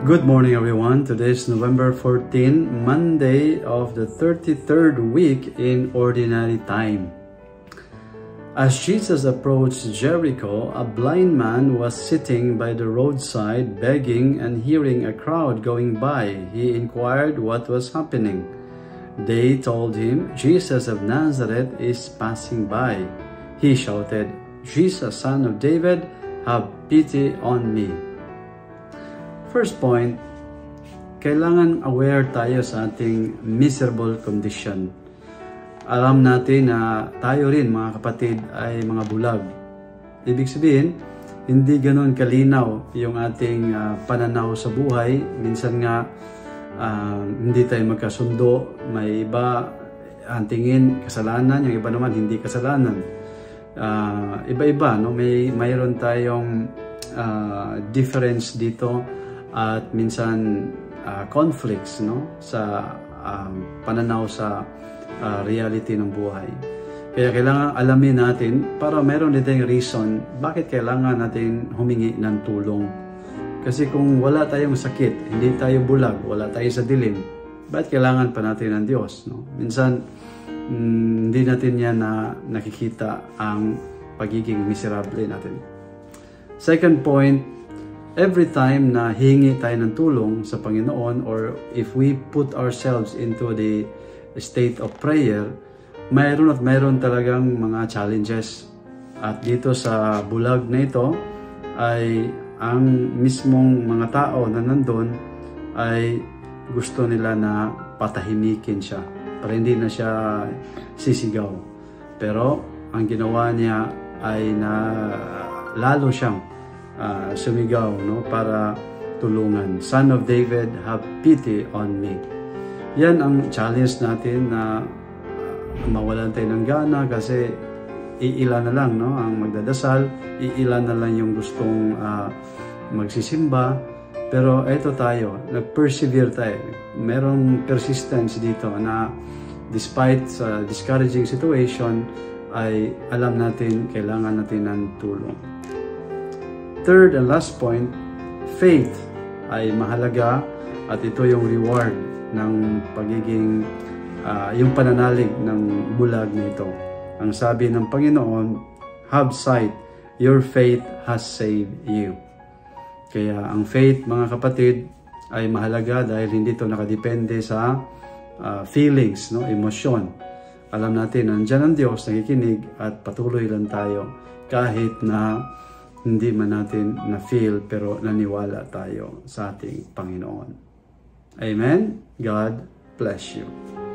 Good morning, everyone. Today is November 14, Monday of the 33rd week in Ordinary Time. As Jesus approached Jericho, a blind man was sitting by the roadside begging, and hearing a crowd going by, he inquired what was happening. They told him, "Jesus of Nazareth is passing by." He shouted, "Jesus, Son of David, have pity on me." First point, kailangan aware tayo sa ating miserable condition. Alam natin na tayo rin, mga kapatid, ay mga bulag. Ibig sabihin, hindi ganoon kalinaw yung ating pananaw sa buhay. Minsan nga, hindi tayo magkasundo. May iba ang tingin kasalanan, yung iba naman hindi kasalanan. Iba-iba, no? Mayroon tayong difference dito. At minsan conflicts, no, sa pananaw sa reality ng buhay. Kaya kailangan alamin natin para meron din tayong reason bakit kailangan natin humingi ng tulong. Kasi kung wala tayong sakit, hindi tayo bulag, wala tayo sa dilim, bakit kailangan pa natin ng Diyos, no? Minsan hindi natin yan na nakikita ang pagiging miserable natin. Second point, every time na hingi tayo ng tulong sa Panginoon, or if we put ourselves into the state of prayer, mayroon talagang mga challenges. At dito sa bulag na ito, ay ang mismong mga tao na nandun ay gusto nila na patahimikin siya para hindi na siya sisigaw. Pero ang ginawa niya ay na lalo siyang sumigaw, no, para tulungan. "Son of David, have pity on me." Yan ang challenge natin, na mawalan tayo ng gana kasi iilan na lang, no, ang magdadasal, iilan na lang yung gustong magsisimba. Pero eto tayo, nag-persevere tayo. Merong persistence dito na despite sa discouraging situation, ay alam natin kailangan natin ng tulong. Third and last point, faith ay mahalaga, at ito yung reward ng pagiging, yung pananalig ng bulag nito. Ang sabi ng Panginoon, "Have sight, your faith has saved you." Kaya ang faith, mga kapatid, ay mahalaga dahil hindi ito nakadepende sa feelings, no, emosyon. Alam natin, nandiyan ang Diyos, nakikinig, at patuloy lang tayo kahit na hindi man natin na-feel, pero naniwala tayo sa ating Panginoon. Amen? God bless you.